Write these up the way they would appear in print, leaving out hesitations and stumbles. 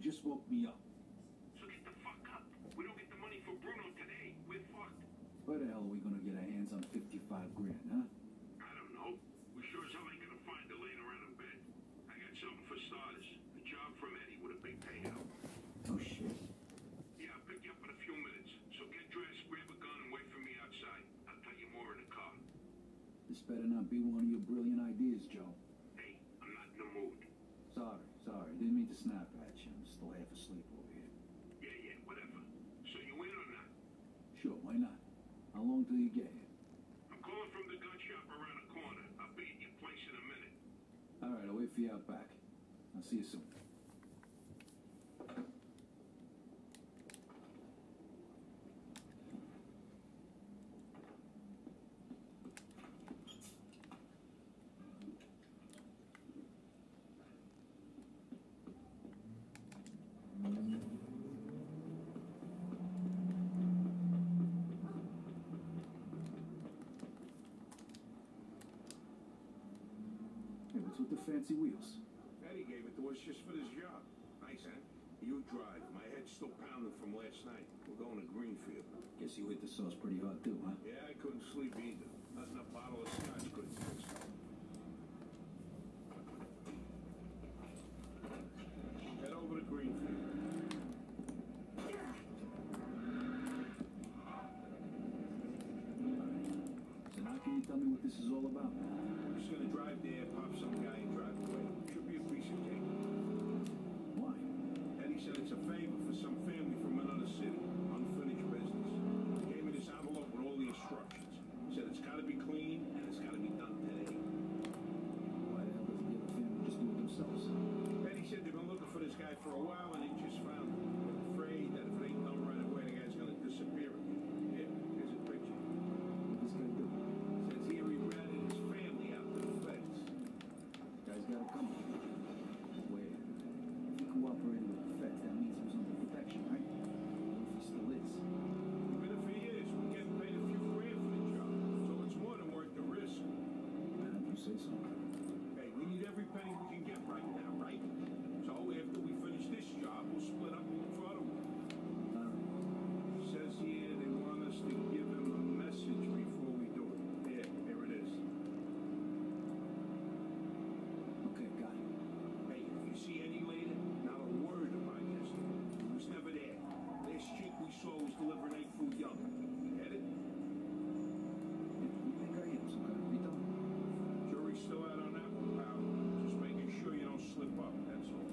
just woke me up. So get the fuck up. We don't get the money for Bruno today. We're fucked. Where the hell are we gonna get our hands on 55 grand, huh? I don't know. We sure as hell ain't gonna find her laying around in bed. I got something for starters. A job from Eddie with a big payout. Oh, shit. Yeah, I'll pick you up in a few minutes. So get dressed, grab a gun, and wait for me outside. I'll tell you more in the car. This better not be one of your brilliant ideas, Joe. Hey, I'm not in the mood. Sorry. Didn't mean to snap at you. I'm still half asleep over here. Yeah, whatever. So you in or not? Sure, why not? How long till you get here? I'm calling from the gun shop around the corner. I'll be at your place in a minute. All right, I'll wait for you out back. I'll see you soon. Hey, what's with the fancy wheels? Eddie gave it to us just for this job. Nice, huh? You drive. My head's still pounding from last night. We're going to Greenfield. Guess you hit the sauce pretty hard too, huh? Yeah, I couldn't sleep either. Nothing a bottle of scotch couldn't fix. Head over to Greenfield. So now can you tell me what this is all about? We're just gonna drive there, pop some guy, and drive away. Should be a piece of cake. Why? Eddie said it's a favor for some family from another city. Unfinished business. He gave me this envelope with all the instructions. Said it's gotta be clean, and it's gotta be done today. Why the hell doesn't the other family just do it themselves? Eddie said they've been looking for this guy for a while, and they just found him. They're afraid that if it ain't done right away, the guy's gonna disappear again. Here, here's a picture. What this guy do? Says here he ratted his family out to the feds. Guy's got a company. Wait, if he cooperated with the feds, that means he was under protection, right? What if he still is? Even if he is, we're getting paid a few grand for the job. So it's more than worth the risk. Man, you say so. Hey, we need every penny we can get right now, right? So after we finish this job, we'll split up and look for other ones. Says here they want us to give them a message before we do it. Here it is. Okay, got it. Hey, if you see any later, not a word about yesterday. He was never there. Last chick we saw was delivering egg food young. Get it? You think I am some kind of retard? Jury's still out on that one, pal. Just making sure you don't slip up, that's all.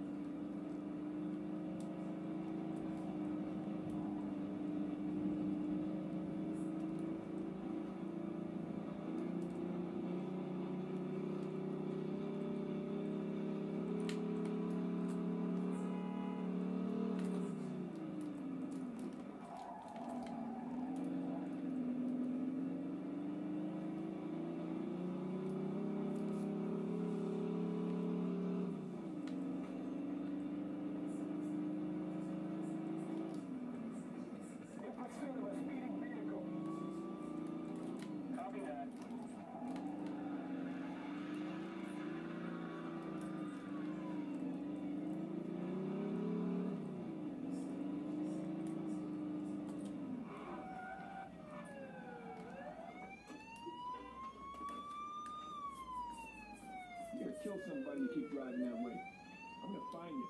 You're gonna kill somebody to keep driving that way. I'm gonna find you.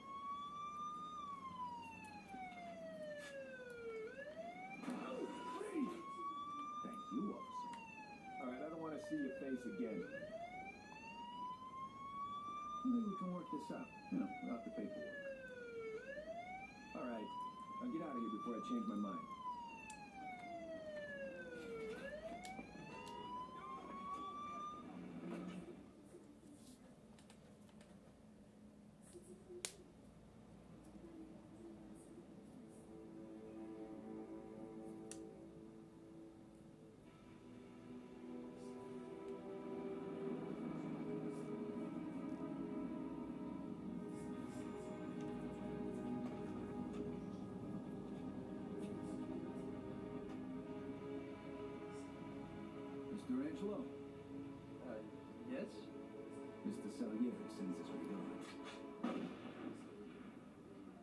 Thank you, officer. All right, I don't want to see your face again. Maybe we can work this out, without the paperwork. All right, now get out of here before I change my mind. Mr. Angelo? Yes? Mr. Salieri sends his regards.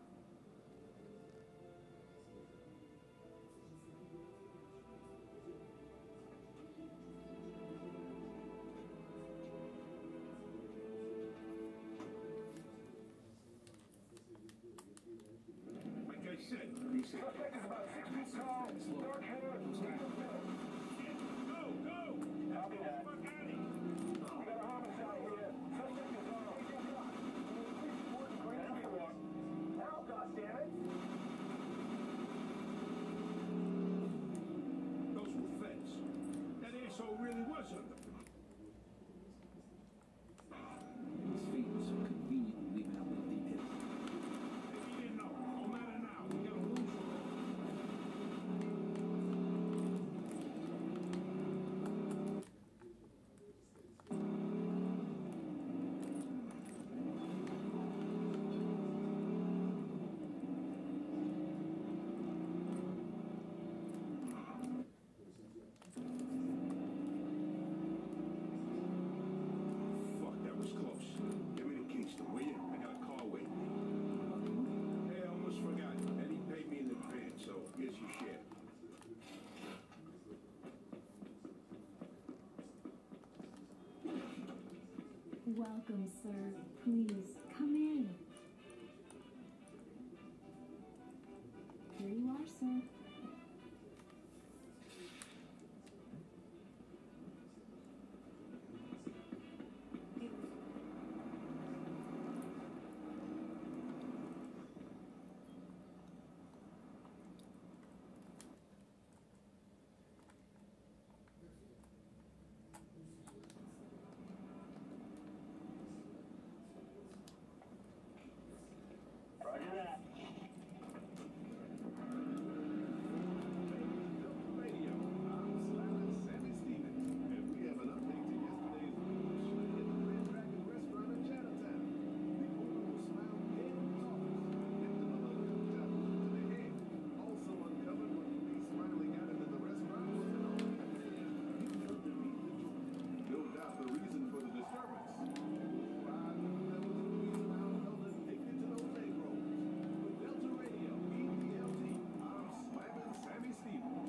welcome, sir. Please, come in. Here you are, sir. Radio. I'm Slammin' Sammy Stevens, and we have an update to yesterday's news at the Red Dragon Restaurant in Chinatown. The owner was found dead in his office, victim of a gunshot wound to the head. Also uncovered when police finally got into the restaurant was an old man. He killed the meat. No doubt the reason for the disturbance. I knew there was a reason I felt addicted to those egg rolls. With Delta Radio, EPLT, I'm Slammin' Sammy Stevens.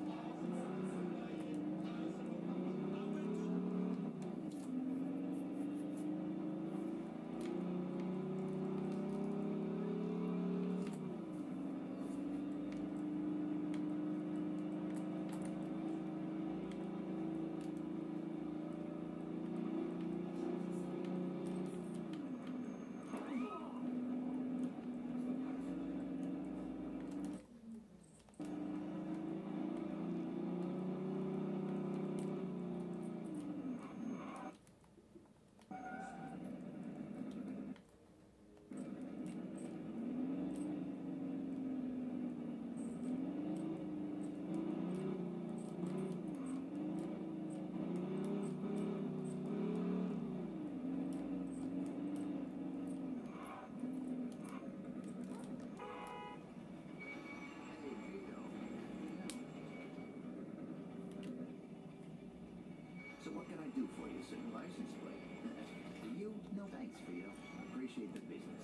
So what can I do for you, sir? License plate? For you, no thanks, Vito. Appreciate the business.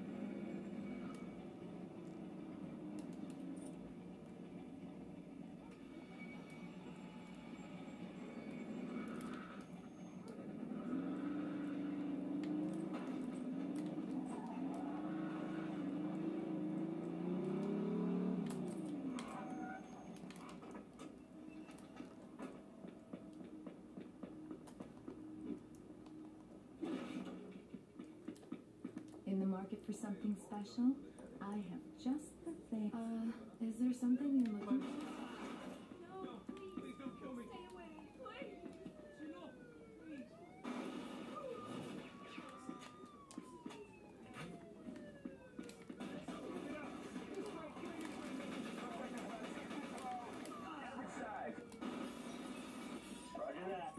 In the market for something special? I have just the thing. Is there something you're looking for? No, please don't kill me. Stay away, please. No, please. Roger that.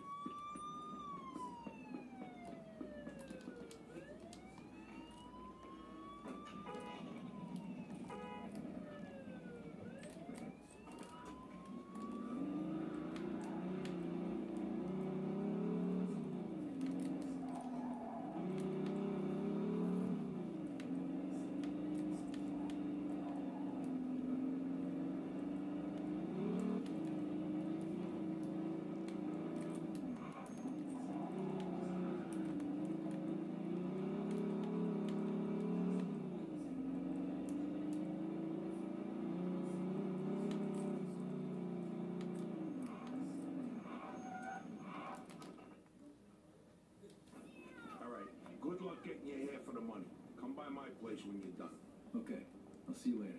All right, good luck getting your hair for the money. Come by my place when you're done. Okay, I'll see you later.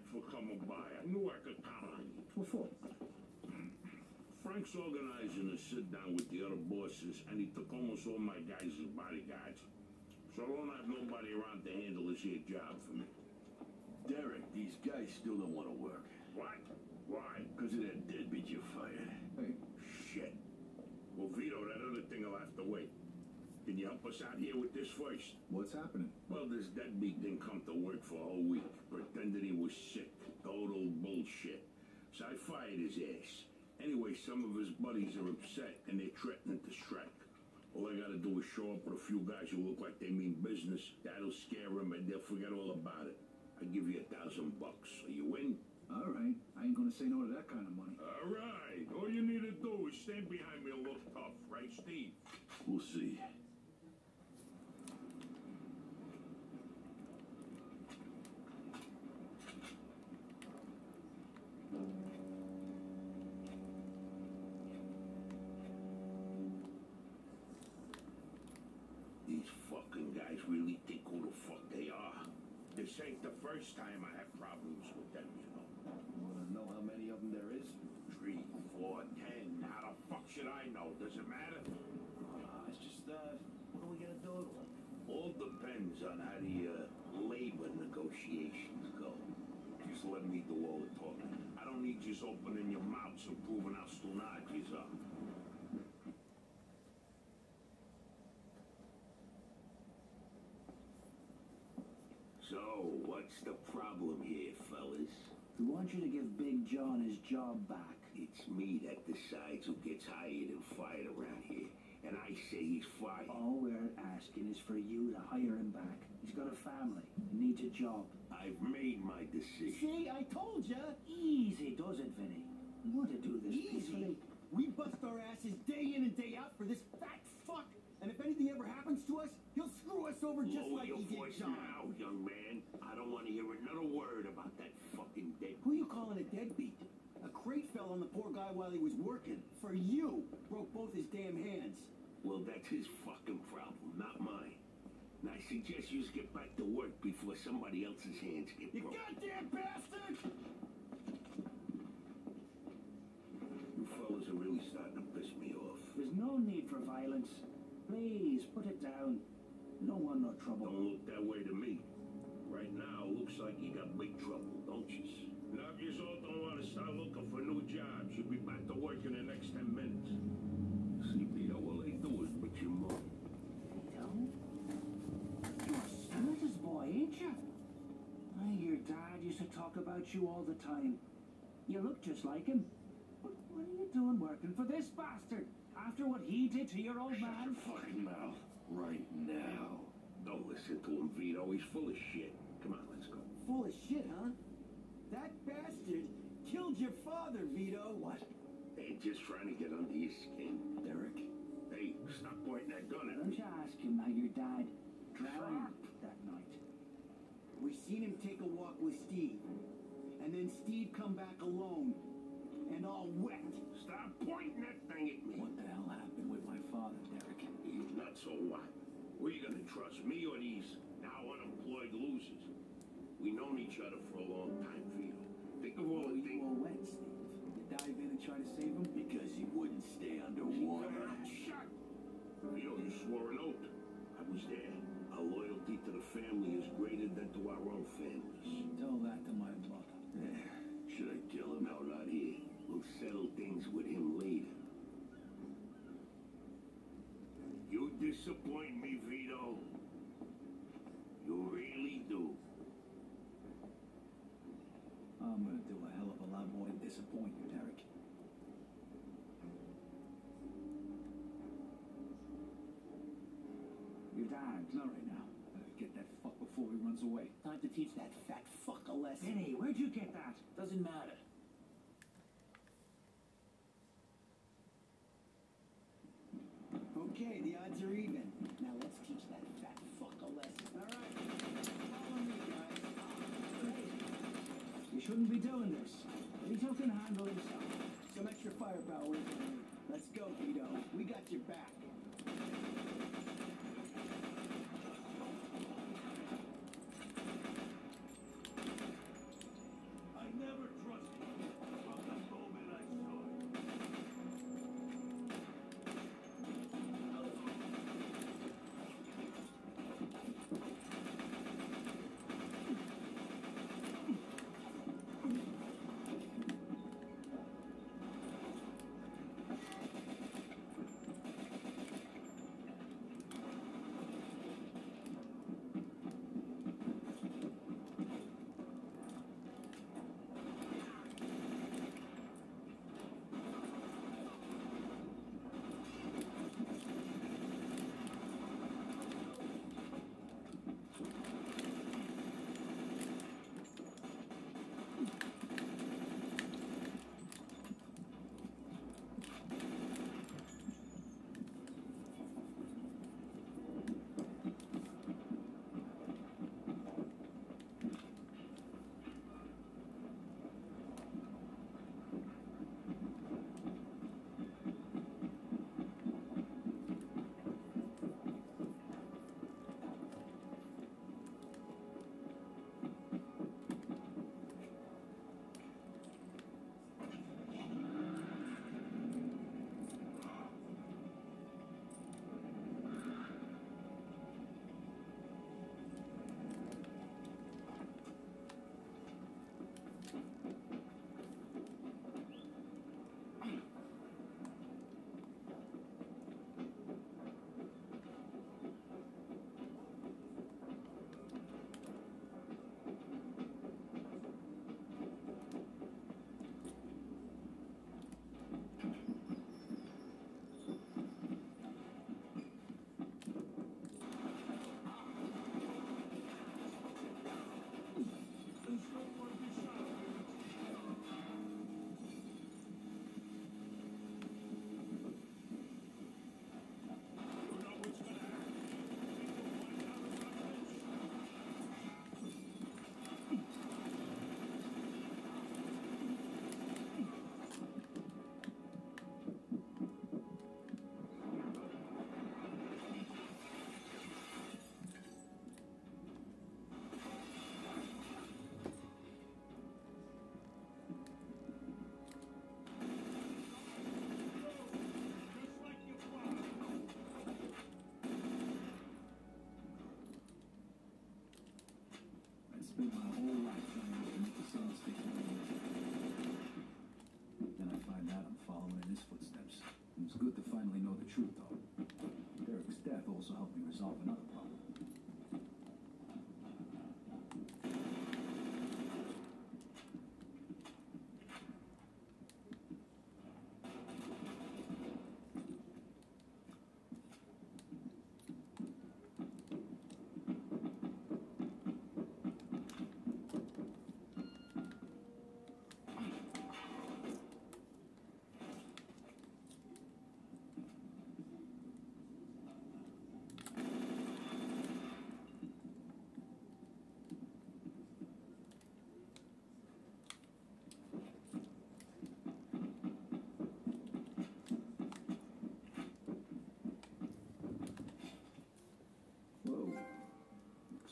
for coming by. I knew I could count on you. What for? Frank's organizing a sit-down with the other bosses, and he took almost all my guys as bodyguards. So I don't have nobody around to handle this here job for me. Derek, these guys still don't want to work. What? Why? Because of that deadbeat you fired. Hey, Shit. Well, Vito, that other thing will have to wait. Can you help us out here with this first? what's happening? Well, this deadbeat didn't come to work for a whole week. Pretended he was sick. Total bullshit. So I fired his ass. Anyway, some of his buddies are upset and they're threatening to strike. All I gotta do is show up with a few guys who look like they mean business. That'll scare them and they'll forget all about it. I give you $1,000. Are you in? All right, I ain't gonna say no to that kind of money. All right. All you need to do is stand behind me and look tough, right, Steve? We'll see. These fucking guys really think who the fuck they are. This ain't the first time I have problems with them, you know. Want to know how many of them there is? 3, 4, 10. How the fuck should I know? Does it matter? It's just, what are we gonna do? All depends on how the labor negotiations go. Just let me do all the talking. I don't need you opening your mouths and proving how stunad you are. So, what's the problem here, fellas? We want you to give Big John his job back. It's me that decides who gets hired and fired around here. And I say he's fired. All we're asking is for you to hire him back. He's got a family. He needs a job. I've made my decision. See, I told ya. Easy does it, Vinny. We want to do this peacefully. We bust our asses day in and day out for this fat fuck. And if anything ever happens to us, he'll screw us over just Lower like your he did voice John. now, young man. I don't want to hear another word about that fucking dead. Who you calling a deadbeat? A crate fell on the poor guy while he was working. For you. Broke both his damn hands. Well, that's his fucking problem, not mine. And I suggest you get back to work before somebody else's hands get You broken. goddamn bastard! You fellas are really starting to piss me off. There's no need for violence. Please, put it down. You don't want no trouble. Don't look that way to me. Right now, looks like you got big trouble, don't you? Now, if you all don't want to start looking for new jobs, you'll be back to work in the next 10 minutes. See, Vito, all they do is put your money. Vito? You're Senator's boy, ain't you? Your dad used to talk about you all the time. You look just like him. But what are you doing working for this bastard? After what he did to your old man? Shut your fucking mouth right now. Don't listen to him, Vito. He's full of shit. Come on, let's go. Full of shit, huh? That bastard killed your father, Vito. What? They're just trying to get under your skin. Derek? Hey, stop pointing that gun at Don't me. you ask him how your dad drowned that night? We seen him take a walk with Steve. And then Steve come back alone. And all wet. Stop pointing that thing at me. What the hell happened with my father, Derek? He's not so what? Who are you gonna trust, me or these now unemployed losers? We known each other for a long time, Vito. Think of all the You things. were wet, Steve. You dive in and try to save him? Because he wouldn't stay underwater. Shut! Vito, you swore an oath. I was there. Our loyalty to the family is greater than to our own families. Tell that to my mother. Should I kill him out here? We'll settle things with him later. You disappoint me, Vito. You really do. I'm gonna do a hell of a lot more than disappoint you, Derek. Your dad. Not right now. Get that fuck before he runs away. Time to teach that fat fuck a lesson. Vinny, where'd you get that? Doesn't matter. Okay, the odds are even. Now let's teach that fat fuck a lesson. All right. Follow me, guys. You shouldn't be doing this. Vito can handle himself. Some extra firepower. Let's go, Vito. We got your back.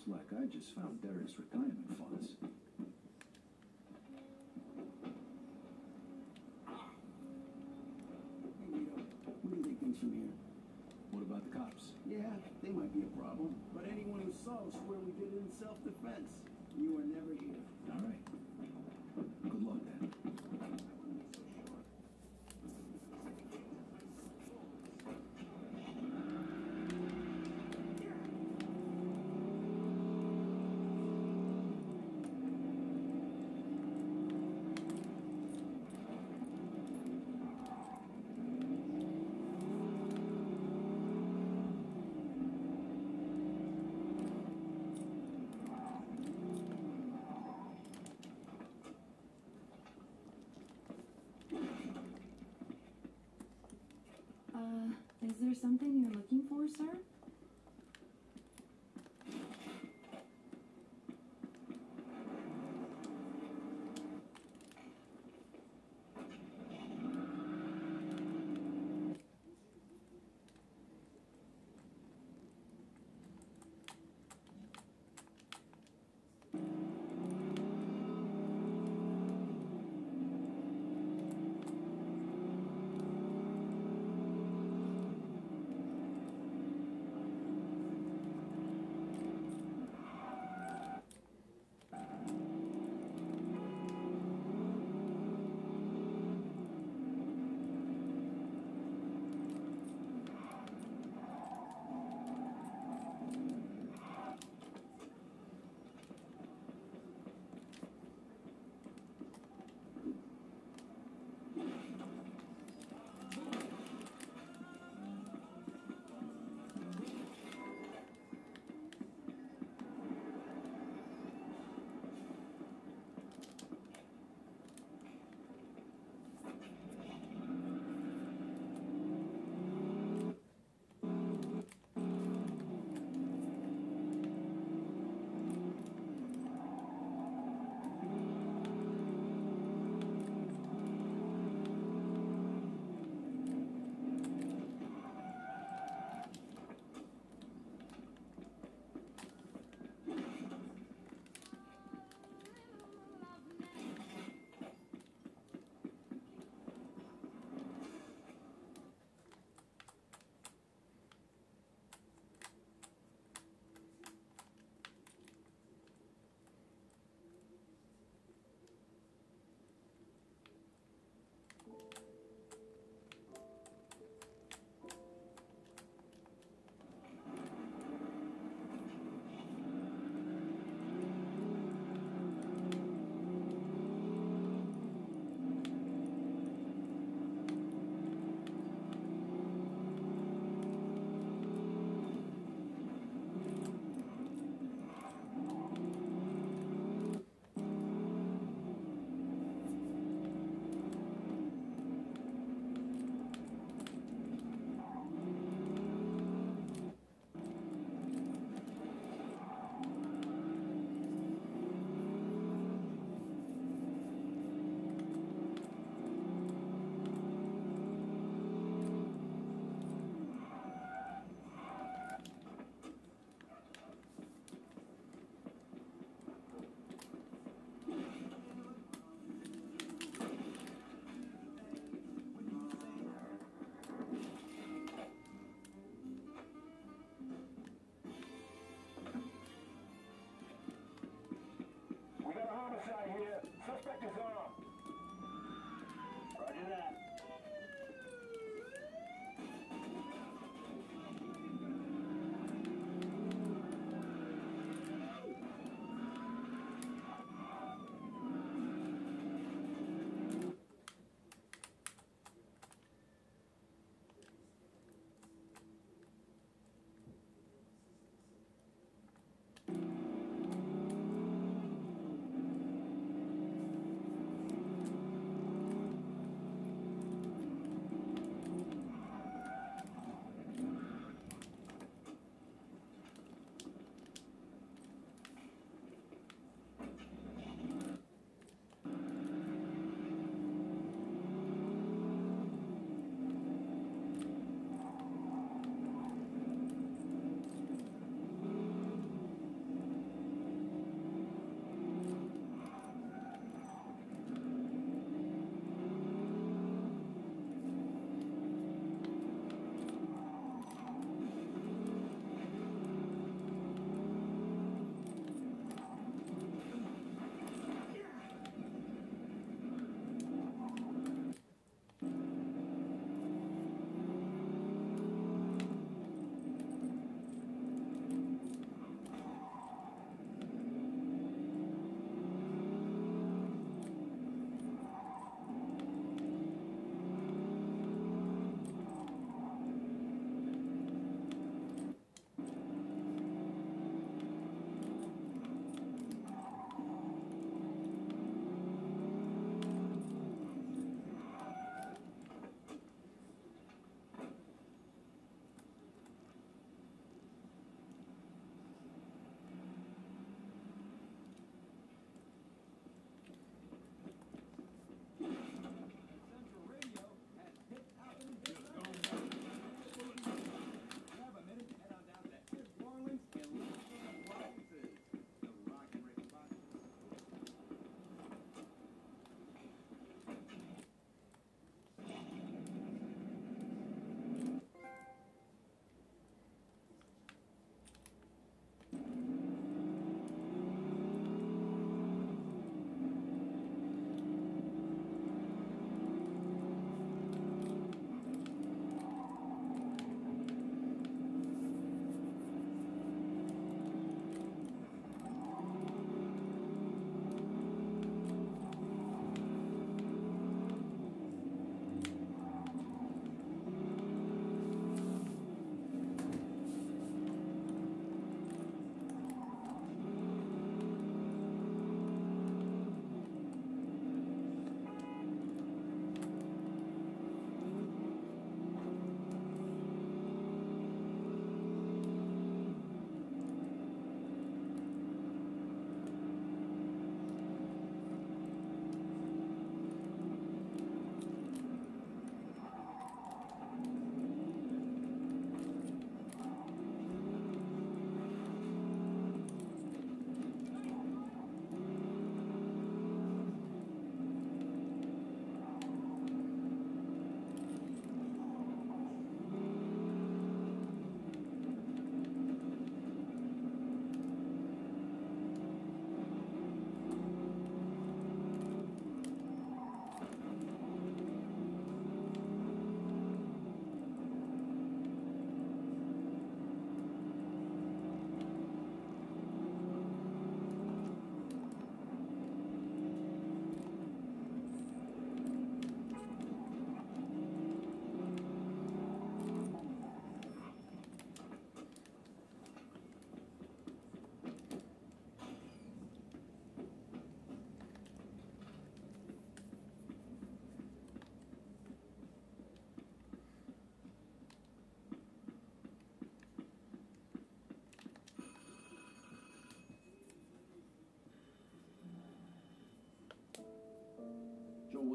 like I just found Derek's retirement funds. Hey, Leo, what do you think things from here? What about the cops? Yeah, they might be a problem. But anyone who saw us swear we did it in self-defense. You were never here. All right. Good luck then.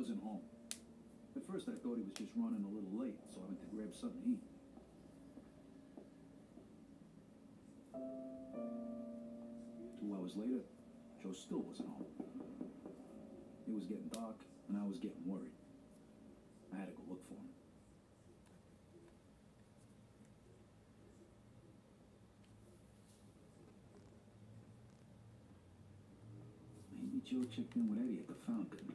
wasn't home. At first I thought he was just running a little late, so I went to grab something to eat. 2 hours later, Joe still wasn't home. It was getting dark, and I was getting worried. I had to go look for him. Maybe Joe checked in with Eddie at the fountain.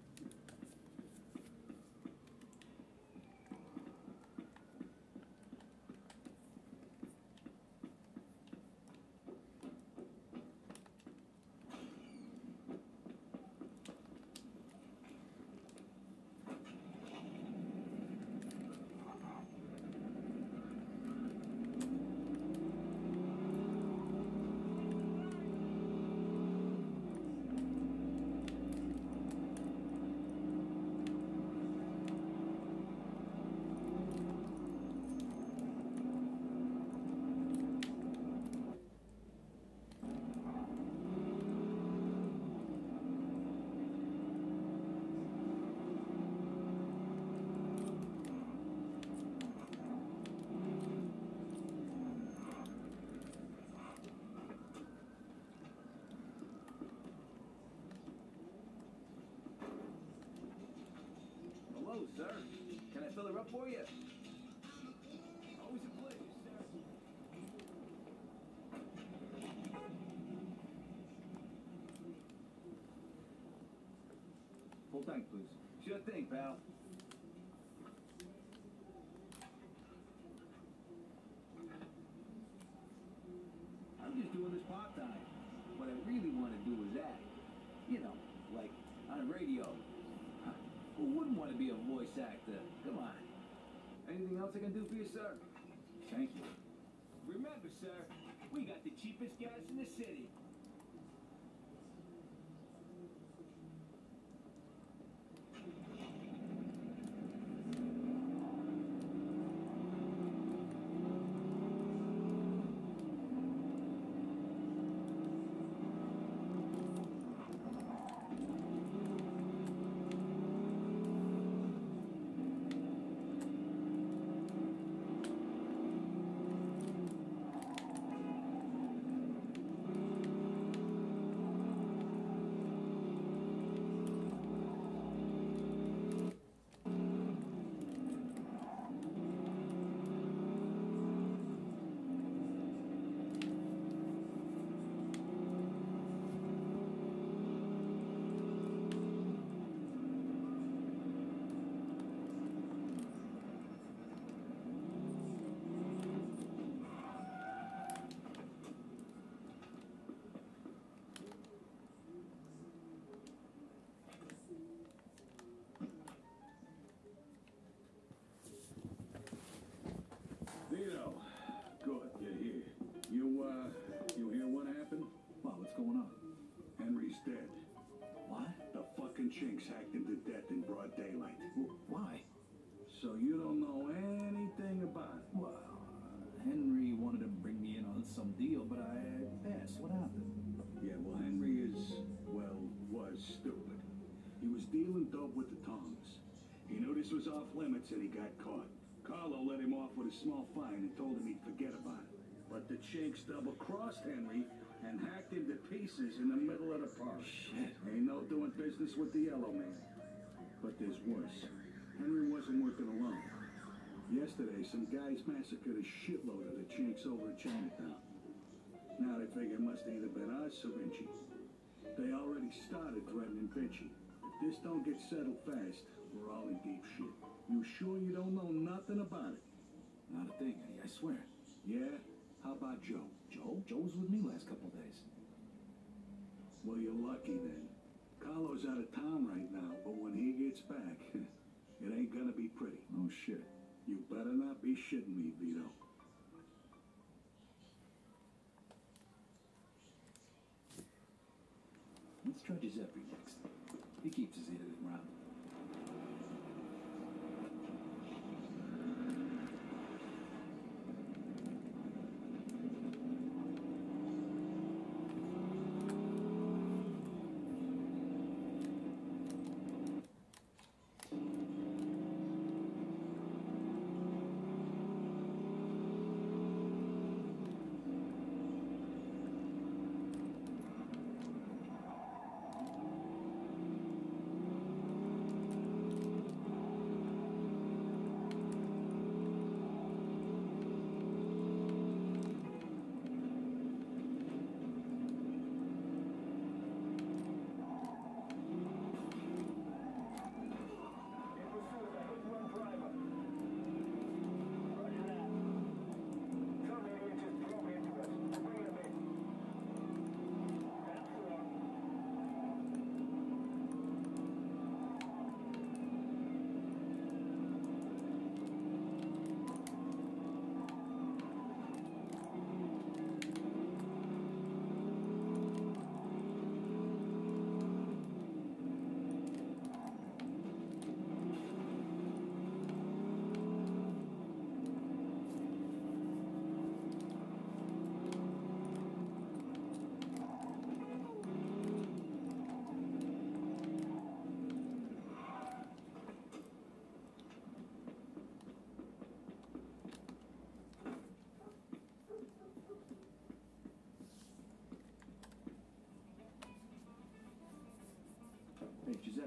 Hello, sir. Can I fill her up for you? Always a pleasure, sir. Full tank, please. Sure thing, pal. I'm just doing this part-time. What I really want to do is act. You know, like on the radio. Who wouldn't want to be a voice actor? Come on. Anything else I can do for you, sir? Thank you. Remember, sir, we got the cheapest gas in the city. Vito, good, you're here. You hear what happened? Wow, what's going on? Henry's dead. What? The fucking chinks hacked him to death in broad daylight. Why? So you don't know anything about it? Well, Henry wanted to bring me in on some deal, but I passed. What happened? Yeah, well, Henry was stupid. He was dealing dope with the Tongs. He knew this was off limits and he got caught. Carlo let him off with a small fine and told him he'd forget about it. But the chinks double-crossed Henry and hacked him to pieces in the middle of the park. Shit. Ain't no doing business with the Yellow Man. But there's worse. Henry wasn't working alone. Yesterday, some guys massacred a shitload of the chinks over at Chinatown. Now they figure it must have either been us or Vinci. They already started threatening Vinci. If this don't get settled fast, we're all in deep shit. You sure you don't know nothing about it? Not a thing, Eddie, I swear. Yeah? How about Joe? Joe? Joe was with me last couple days. Well, you're lucky then. Carlo's out of town right now, but when he gets back, it ain't gonna be pretty. Oh, shit. You better not be shitting me, Vito. Let's try Giuseppe next. He keeps his ear to the ground.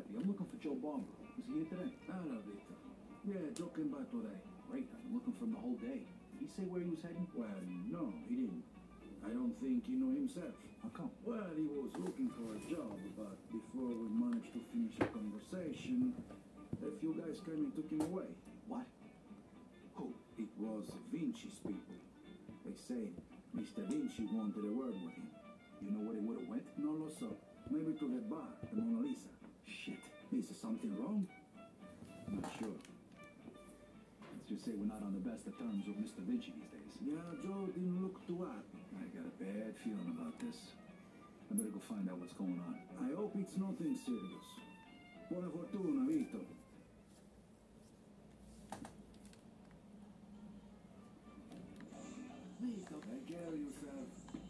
I'm looking for Joe Barber. Is he here today? Hello, Vito. Yeah, Joe came by today. Great, I've been looking for him the whole day. Did he say where he was heading? Well, no, he didn't. I don't think he knew himself. How come? Well, he was looking for a job, but before we managed to finish the conversation, a few guys came and took him away. What? Who? It was Vinci's people. They said Mr. Vinci wanted a word with him. You know where they would have went? No lo so. Maybe to the bar, the Mona Lisa. Shit. Is there something wrong? I'm not sure. Let's just say we're not on the best of terms with Mr. Vinci these days. Yeah, Joe didn't look too happy. I got a bad feeling about this. I better go find out what's going on. I hope it's nothing serious. Buona fortuna, Vito. Vito, take care of yourself.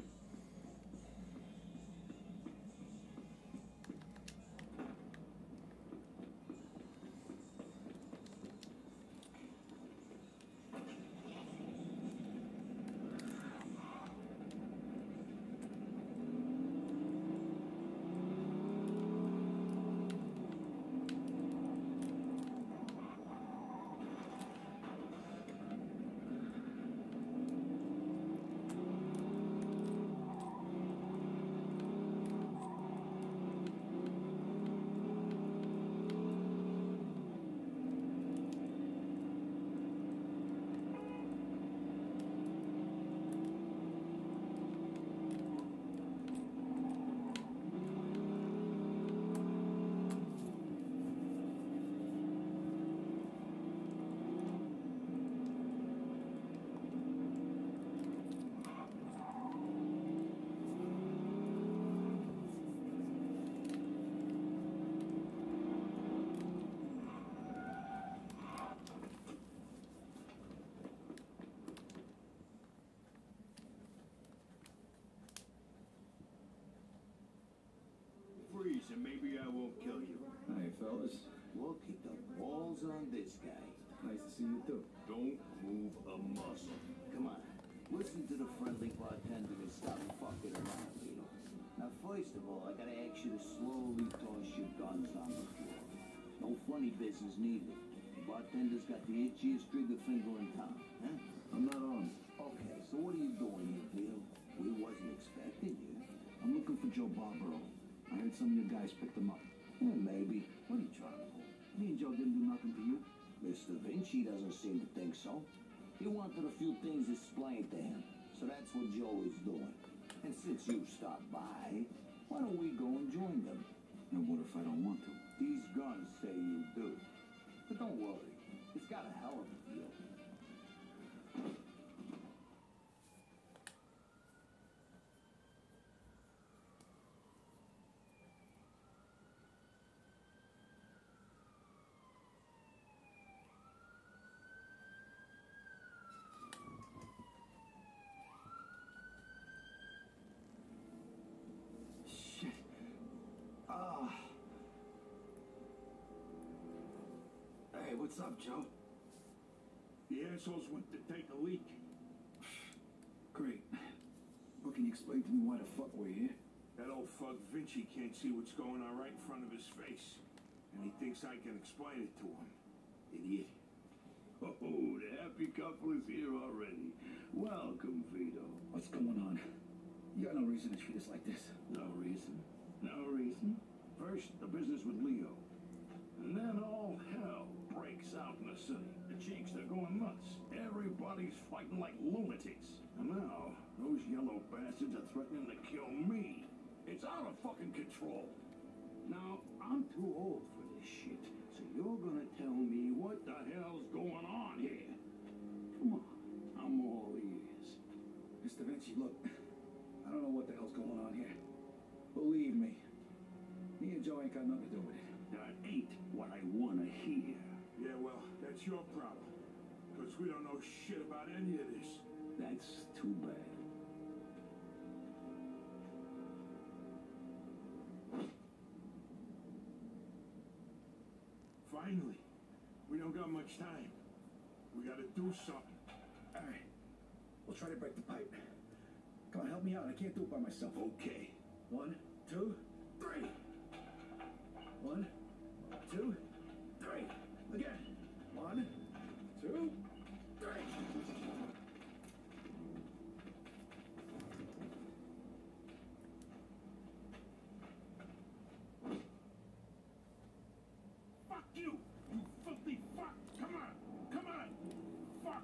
Freeze, and maybe I won't kill you. Hey, fellas. Look at the balls on this guy. Nice to see you, too. Don't move a muscle. Come on, listen to the friendly bartender and stop fucking around, Vito. Now, first of all, I gotta ask you to slowly toss your guns on the floor. No funny business needed. The bartender's got the itchiest trigger finger in town, huh? I'm not on. Okay, so what are you doing here, Bill? We wasn't expecting you. I'm looking for Joe Barbaro. I heard some of your guys picked him up. Maybe. What are you trying to pull? Me and Joe didn't do nothing to you. Mr. Vinci doesn't seem to think so. He wanted a few things explained to him, so that's what Joe is doing. And since you stopped by, why don't we go and join them? And what if I don't want to? These guns say you do. But don't worry, it's got a hell of a feel. Shit. Ah. Hey, what's up, Joe? The assholes went to take a leak. Great. What can you explain to me why the fuck we're here? That old fuck Vinci can't see what's going on right in front of his face. And he thinks I can explain it to him. Idiot. Oh, the happy couple is here already. Welcome, Vito. What's going on? You got no reason to treat us like this. No reason. No reason. First, the business with Leo. And then all hell breaks out in the city. The cheeks, they're going nuts. Everybody's fighting like lunatics. And now, those yellow bastards are threatening to kill me. It's out of fucking control. Now, I'm too old for this shit. So you're gonna tell me what the hell's going on here? Come on, I'm all ears. Mr. Vinci, look. I don't know what the hell's going on here. Believe me. Me and Joe ain't got nothing to do with it. That ain't what I wanna hear. Yeah, well, that's your problem. Because we don't know shit about any of this. That's too bad. Finally. We don't got much time. We gotta do something. All right. We'll try to break the pipe. Come on, help me out. I can't do it by myself. Okay. 1, 2, 3. 1, 2, 3. Again. 1, 2, 3. Fuck you! You filthy fuck! Come on! Come on! Fuck!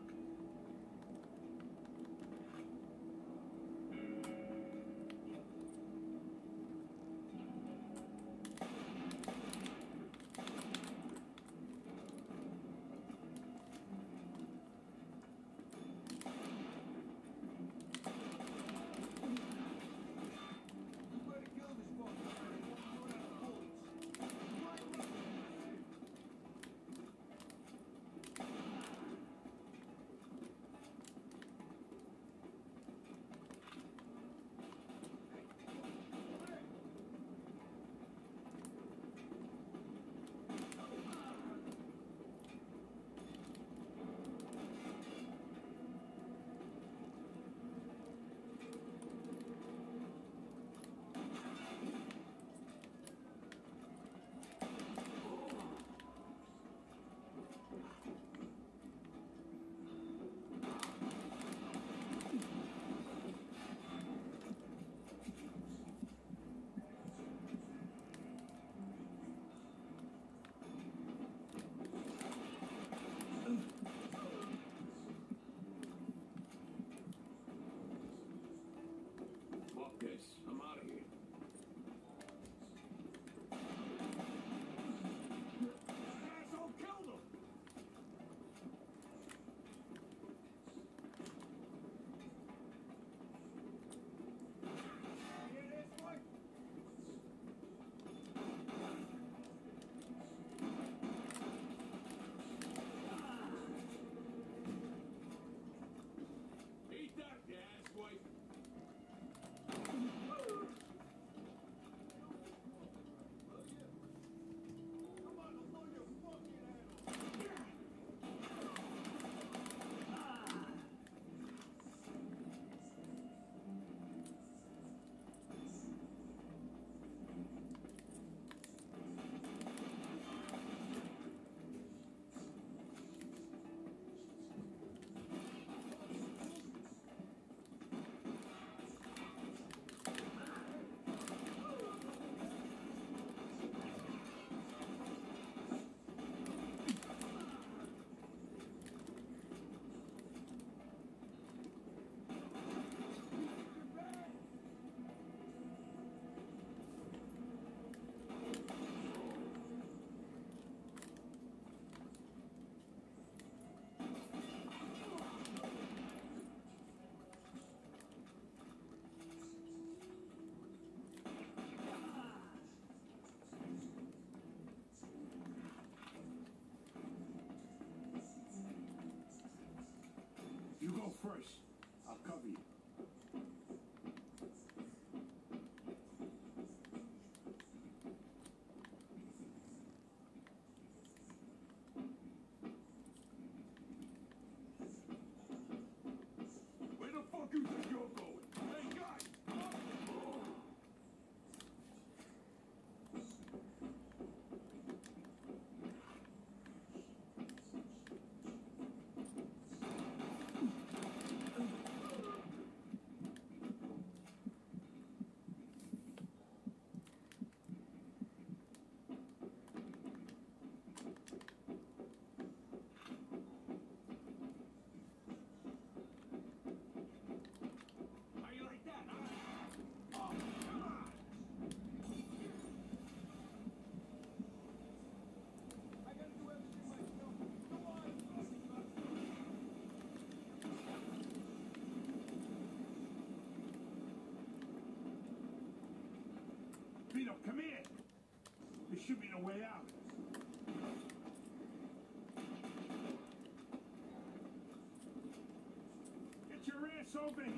Fuck this. I'm out of here. Asshole killed him! Eat that, you asswipe! You go first. I'll cover you. Where the fuck you think you're going? Hey, guy! How you like that, huh? Oh, come on! I gotta do everything myself. Come on, Vito, come here! There should be no way out. Get your ass over here!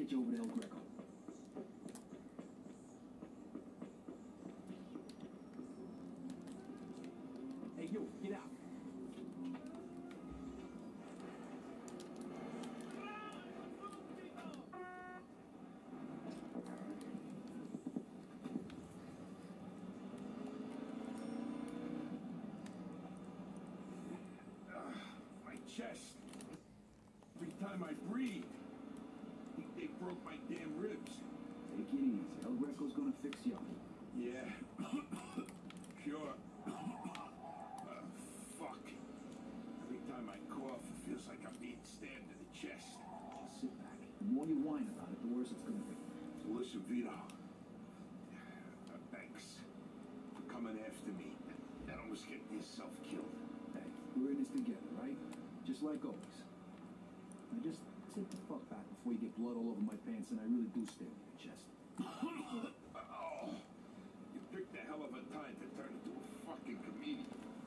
get you over to El Greco. Hey, you, get out. My chest. Every time I breathe, they broke my damn ribs. Take it easy. El Greco's gonna fix you up. Yeah. Sure. Fuck. Every time I cough, it feels like I'm being stabbed in the chest. Just sit back. The more you whine about it, the worse it's gonna be. So listen, Vito. Thanks for coming after me and almost getting yourself killed. Hey, we're in this together, right? Just like always. Now just sit the fuck back before you get blood all over my pants and I really do stab you in the chest. Oh, you picked a hell of a time to turn into a fucking comedian.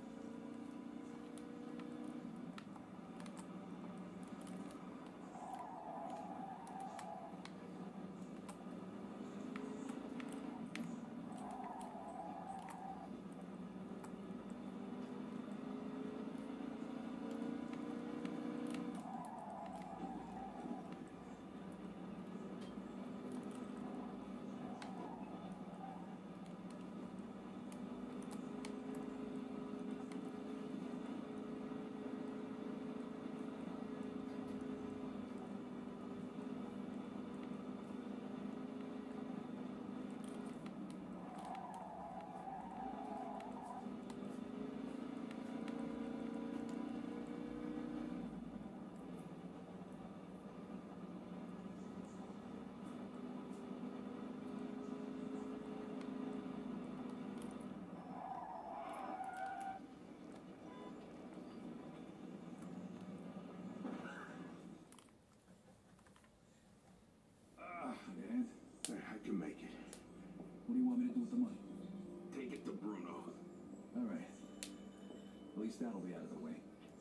Dad, I can make it. what do you want me to do with the money? Take it to Bruno. All right. At least that'll be out of the way.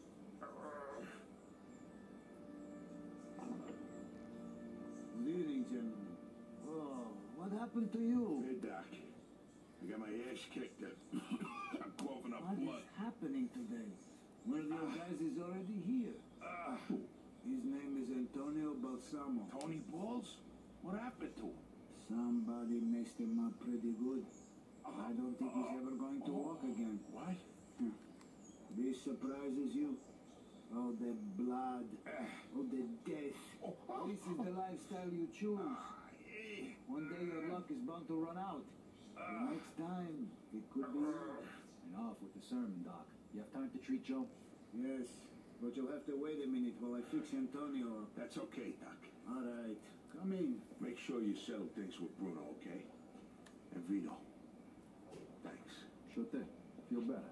Good evening, gentlemen. Oh, what happened to you? Hey, Doc. I got my ass kicked up. I'm coughing up What blood. is happening today? One of your guys is already here. His name is Antonio Balsamo. Tony Balls? What happened to him? Somebody messed him up pretty good. I don't think he's ever going to walk again. What? This surprises you? Oh, the blood. Oh, the death. This is the lifestyle you choose. One day your luck is bound to run out. The next time, it could be yours. Enough with the sermon, Doc. You have time to treat Joe? Yes, but you'll have to wait a minute while I fix Antonio up. That's okay, Doc. All right, come in. Make sure you settle things with Bruno, okay? And Vito. Thanks. Sure thing. Feel better.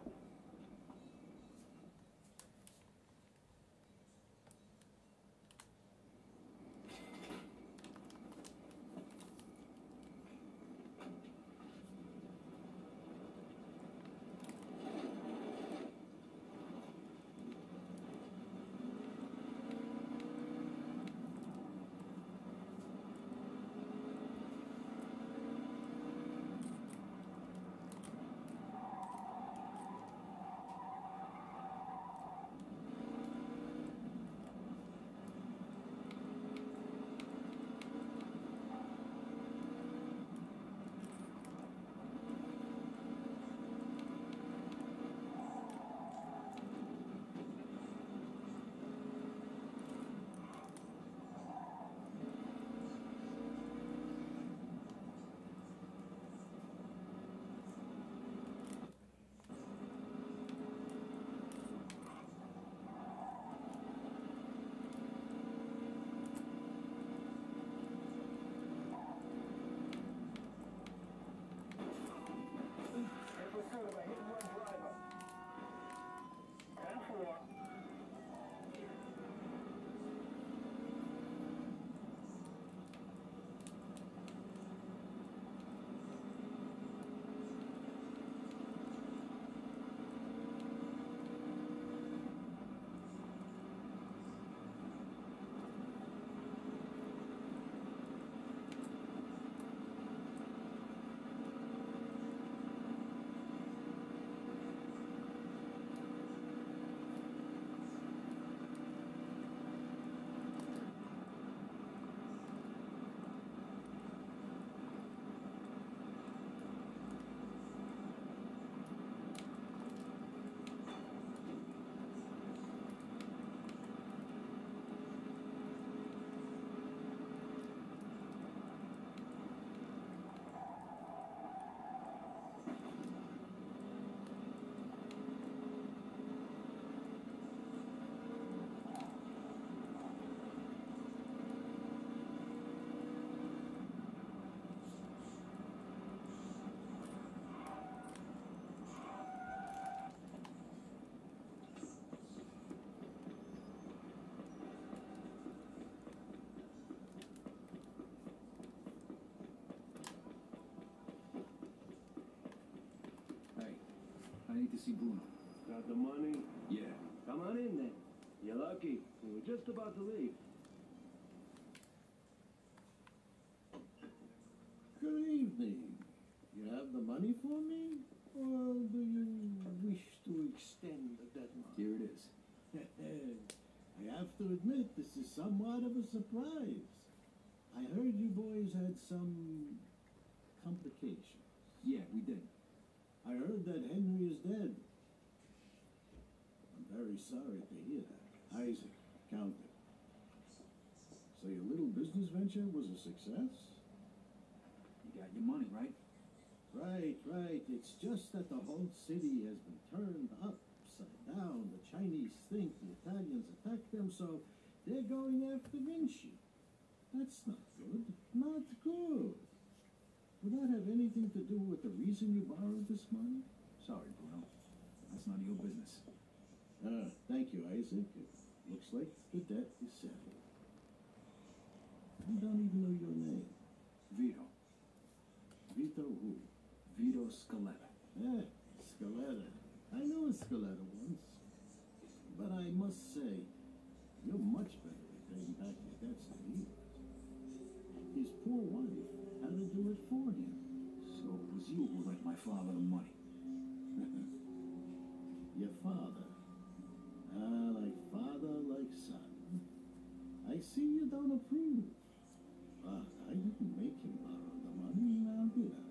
see Bruno. Got the money? Yeah. Come on in then. You're lucky. We were just about to leave. Good evening. You have the money for me? Or do you wish to extend the deadline? Here it is. I have to admit, this is somewhat of a surprise. I heard you boys had some complications. Yeah, we did. I heard that Henry is dead. I'm very sorry to hear that. Isaac, count it. So your little business venture was a success? You got your money, right? Right. It's just that the whole city has been turned upside down. The Chinese think the Italians attacked them, so they're going after Vinci. That's not good. Not good. Would that have anything to do with the reason you borrowed this money? Sorry, Bruno. That's none of your business. Thank you, Isaac. It looks like the debt is settled. I don't even know your name. Vito. Vito who? Vito Scaletta. Scaletta. I knew a Scaletta once. But I must say, you're much better at paying back your debts than he was. His poor wife had to do it for him. So it was you who lent my father the money. Your father. Like father, like son. I see you don't approve. But I didn't make him borrow the money, now did I?